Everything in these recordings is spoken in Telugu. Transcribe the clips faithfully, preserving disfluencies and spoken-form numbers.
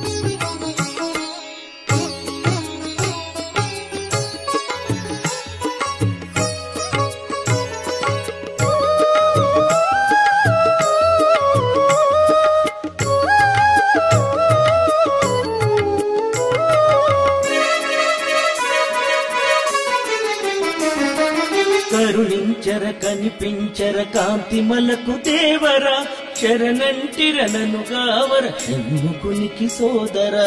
కరుణించర కనిపించర కాంతిమలకు దేవరా శరణంటిరనను గావర షణ్ముఖునికి సోదరా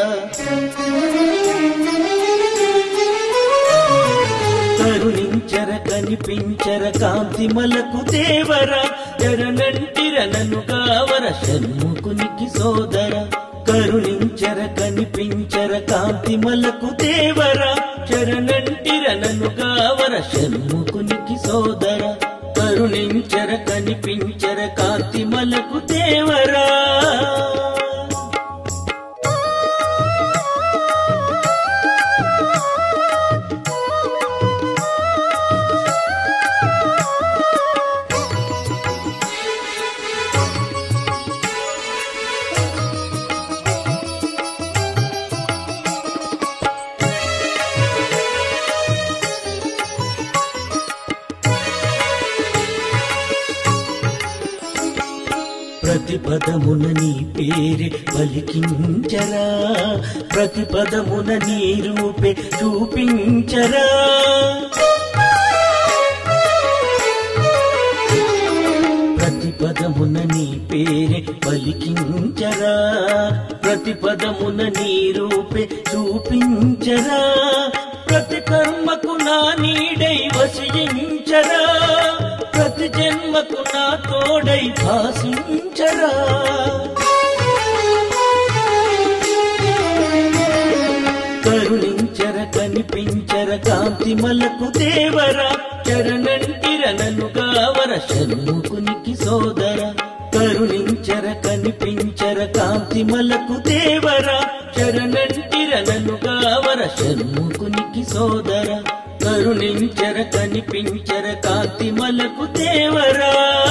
కరుణించర కనిపించర కాంతిమలకు దేవరా శరణంటిరనను గావర షణ్ముఖునికి సోదరా కరుణించర కనిపించర కాంతిమలకు దేవరా శరణంటిరనను గావర షణ్ముఖునికి సోదర కరుణించర కనిపించర కాంతిమలకు దేవరా ప్రతిపదమున నీ పేరే పలికించరా ప్రతిపదమున నీ రూపే చూపించరా ప్రతిపదమున నీ పేరే పలికించరా ప్రతిపదమున నీ రూపే చూపించరా ప్రతి కర్మకు నా నీడై వసించరా ప్రతి జన్మకు నా తోడై భాసించరా కరుణించర కనిపించర కాంతిమలకు దేవరా శరణంటిరనను గావర షణ్ముఖునికి సోదర కరుణించర కనిపించర కాంతిమలకు దేవరా శరణంటిరనను గావర షణ్ముఖునికి సోదర కరుణించర కనిపించర కాంతిమలకు దేవరా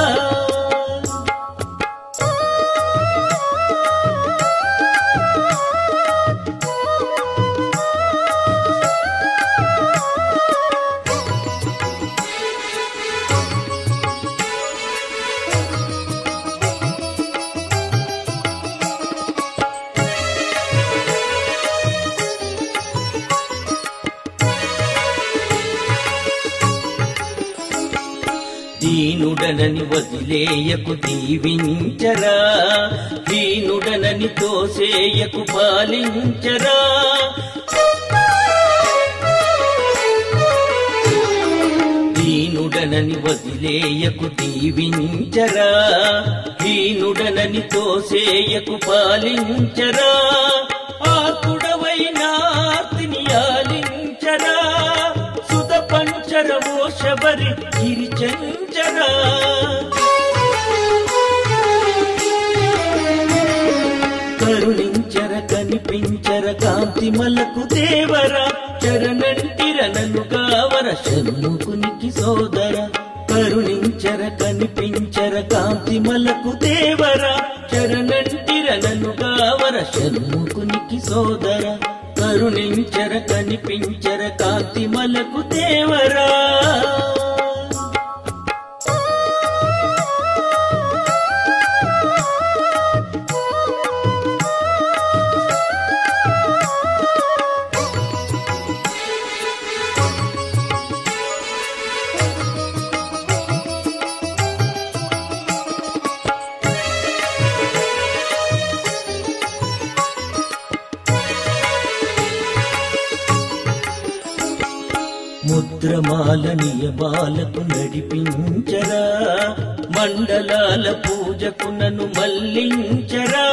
దీనుడనని వదిలేయకు దీవించరా దీనుడనని తోసేయకు పాలించరా దీనుడనని వదిలేయకు దీవించరా దీనుడనని తోసేయకు పాలించరా ఆకుడవై నార్తిని ఆలించరా సుత పంచరవో శబరి గిరిచంచరా కరుణించర కనిపించర కాంతిమలకు దేవరా శరణంటిరనను గావర షణ్ముఖునికి సోదర కరుణించర కనిపించర కాంతిమలకు దేవరా శరణంటిరనను గావర షణ్ముఖునికి సోదర కరుణించర కనిపించర కాంతిమలకు దేవరా ముద్రమాల నియమాలకు నడిపించరా మండలాల పూజకు నన్ను మల్లించరా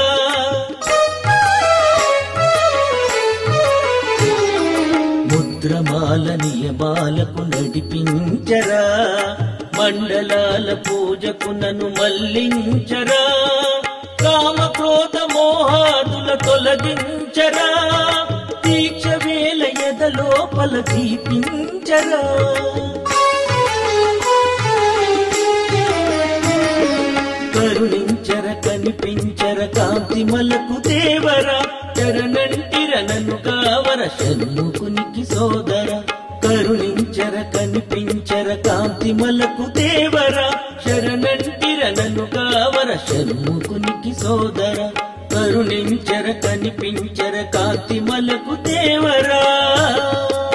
ముద్రమాల నియమాలకు నడిపించరా మండలాల పూజకు నన్ను మల్లించరా కామ క్రోధ మోహాదుల తొలగించరా దీక్ష వేల ఎదలోపల దీపించరా కరుణించర కనిపించర కాంతిమల మలకు దేవరా శరణంటిరనను కావర షణ్ముఖునికి సోదర కరుణించర కనిపించర కాంతిమలకు దేవరా శరణంటిరనను కావర షణ్ముఖునికి సోదర కరుణించర కనిపించర కాంతిమలకు దేవరా